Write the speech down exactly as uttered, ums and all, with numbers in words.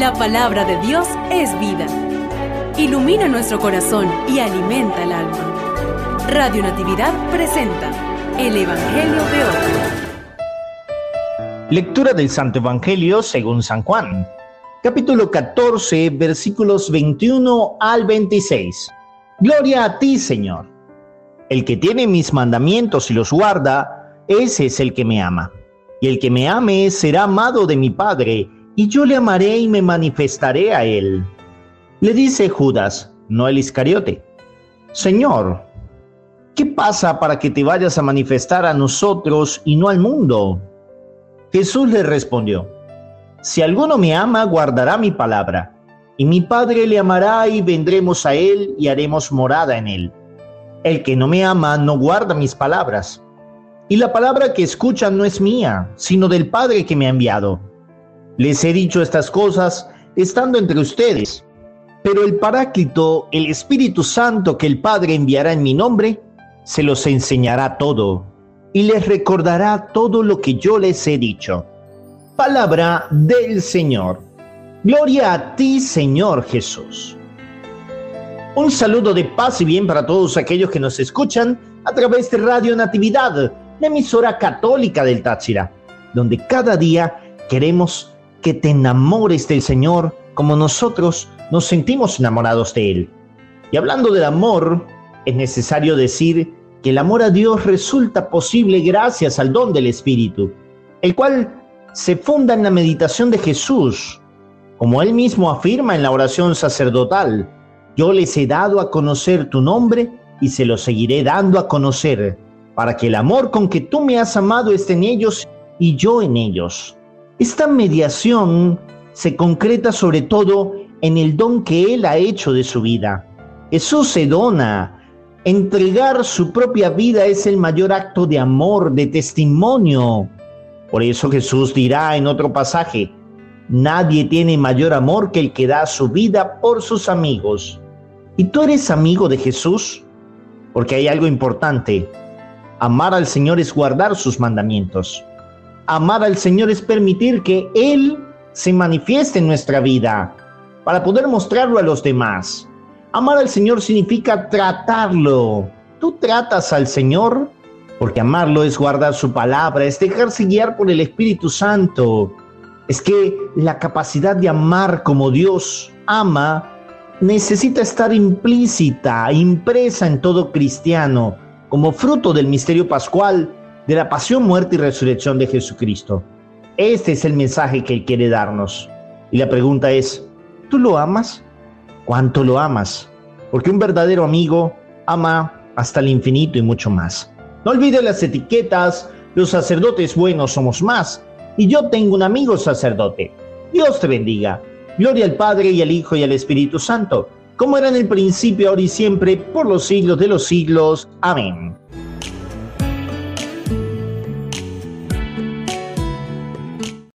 La palabra de Dios es vida. Ilumina nuestro corazón y alimenta el alma. Radio Natividad presenta el Evangelio de hoy. Lectura del Santo Evangelio según San Juan, capítulo catorce, versículos veintiuno al veintiséis. Gloria a ti, Señor. El que tiene mis mandamientos y los guarda, ese es el que me ama. Y el que me ame será amado de mi Padre, y yo le amaré y me manifestaré a él. Le dice Judas, no el Iscariote: Señor, ¿qué pasa para que te vayas a manifestar a nosotros y no al mundo? Jesús le respondió: Si alguno me ama, guardará mi palabra, y mi Padre le amará y vendremos a él y haremos morada en él. El que no me ama no guarda mis palabras, y la palabra que escuchan no es mía, sino del Padre que me ha enviado. Les he dicho estas cosas estando entre ustedes, pero el Paráclito, el Espíritu Santo que el Padre enviará en mi nombre, se los enseñará todo y les recordará todo lo que yo les he dicho. Palabra del Señor. Gloria a ti, Señor Jesús. Un saludo de paz y bien para todos aquellos que nos escuchan a través de Radio Natividad, la emisora católica del Táchira, donde cada día queremos que te enamores del Señor como nosotros nos sentimos enamorados de Él. Y hablando del amor, es necesario decir que el amor a Dios resulta posible gracias al don del Espíritu, el cual se funda en la meditación de Jesús. Como Él mismo afirma en la oración sacerdotal: yo les he dado a conocer tu nombre y se lo seguiré dando a conocer, para que el amor con que tú me has amado esté en ellos y yo en ellos. Esta mediación se concreta sobre todo en el don que Él ha hecho de su vida. Jesús se dona. Entregar su propia vida es el mayor acto de amor, de testimonio. Por eso Jesús dirá en otro pasaje: nadie tiene mayor amor que el que da su vida por sus amigos. ¿Y tú eres amigo de Jesús? Porque hay algo importante. Amar al Señor es guardar sus mandamientos. Amar al Señor es permitir que Él se manifieste en nuestra vida para poder mostrarlo a los demás. Amar al Señor significa tratarlo. ¿Tú tratas al Señor? Porque amarlo es guardar su palabra, es dejarse guiar por el Espíritu Santo. Es que la capacidad de amar como Dios ama necesita estar implícita, impresa en todo cristiano, como fruto del misterio pascual, de la pasión, muerte y resurrección de Jesucristo. Este es el mensaje que Él quiere darnos. Y la pregunta es: ¿tú lo amas? ¿Cuánto lo amas? Porque un verdadero amigo ama hasta el infinito y mucho más. No olvides las etiquetas: los sacerdotes buenos somos más, y yo tengo un amigo sacerdote. Dios te bendiga. Gloria al Padre, y al Hijo, y al Espíritu Santo, como era en el principio, ahora y siempre, por los siglos de los siglos. Amén.